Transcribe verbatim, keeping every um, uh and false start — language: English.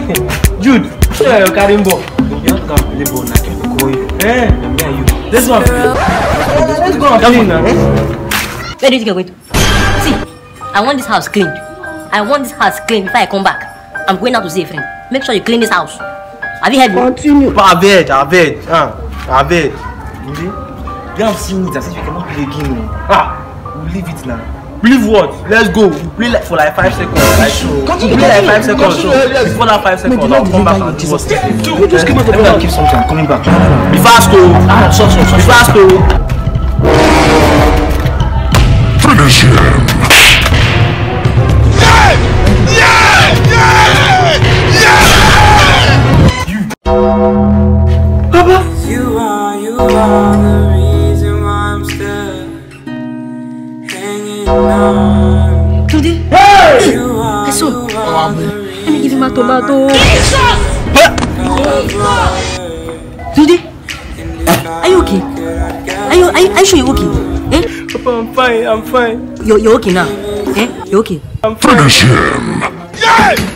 Jude, show your carrying ball. You have to go and play ball now. Eh? This one. Let's go and clean now. Where do you think you're going to? See, I want this house cleaned. I want this house cleaned before I come back. I'm going out to see a friend. Make sure you clean this house. Have you heard me? Continue. But I've heard, I've heard. Uh, I've heard. You have seen it as if you cannot play a game. Ah, we'll leave it now. Leave what? Let's go. We'll play like for like five seconds. Like, we'll play like five seconds. So before that five seconds, I'll come back and do what you just came out of the keep something. I'm coming back. Be fast, oh. Ah, so, so, so. Be fast, oh. Finish him. Yeah! Yeah! Yeah! Yeah! You. Papa. You are, you are the reason why I'm still hanging on. DUMDe? Hey! I saw. Let me give him a tomato. DUMDe? Are you okay? Are you, are you, are you sure you're okay? Eh? Papa, I'm fine, I'm fine. You're, you're okay now? Eh? You're okay? Finish him. Yeah!